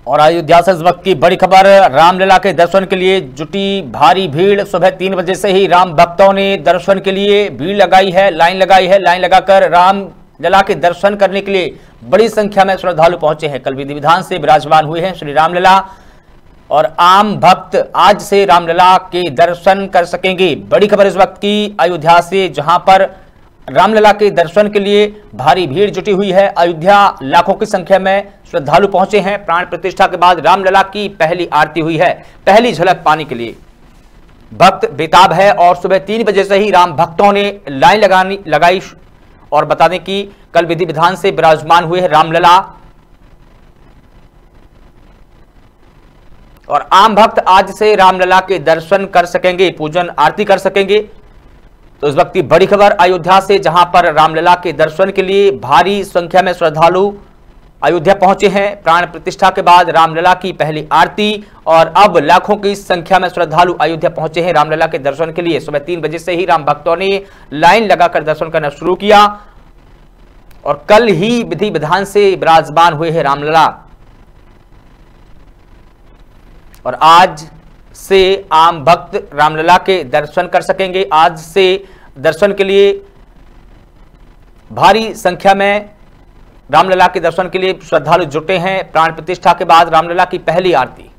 और अयोध्या से इस वक्त की बड़ी खबर, रामलला के दर्शन के लिए जुटी भारी भीड़। सुबह 3 बजे से ही राम भक्तों ने दर्शन के लिए भीड़ लगाई है, लाइन लगाकर रामलला के दर्शन करने के लिए बड़ी संख्या में श्रद्धालु पहुंचे हैं। कल विधि विधान से विराजमान हुए हैं श्री रामलला और आम भक्त आज से रामलला के दर्शन कर सकेंगे। बड़ी खबर इस वक्त की अयोध्या से, जहां पर रामलला के दर्शन के लिए भारी भीड़ जुटी हुई है। अयोध्या लाखों की संख्या में श्रद्धालु पहुंचे हैं। प्राण प्रतिष्ठा के बाद रामलला की पहली आरती हुई है। पहली झलक पाने के लिए भक्त बेताब है और सुबह 3 बजे से ही राम भक्तों ने लाइन लगाई। और बता दें कि कल विधि विधान से विराजमान हुए हैं रामलला और आम भक्त आज से रामलला के दर्शन कर सकेंगे, पूजन आरती कर सकेंगे। तो इस वक्त की बड़ी खबर अयोध्या से, जहां पर रामलला के दर्शन के लिए भारी संख्या में श्रद्धालु अयोध्या पहुंचे हैं। प्राण प्रतिष्ठा के बाद रामलला की पहली आरती और अब लाखों की संख्या में श्रद्धालु अयोध्या पहुंचे हैं रामलला के दर्शन के लिए। सुबह 3 बजे से ही राम भक्तों ने लाइन लगाकर दर्शन करना शुरू किया और कल ही विधि विधान से विराजमान हुए हैं रामलला और आज से आम भक्त रामलला के दर्शन कर सकेंगे। आज से दर्शन के लिए भारी संख्या में रामलला के दर्शन के लिए श्रद्धालु जुटे हैं। प्राण प्रतिष्ठा के बाद रामलला की पहली आरती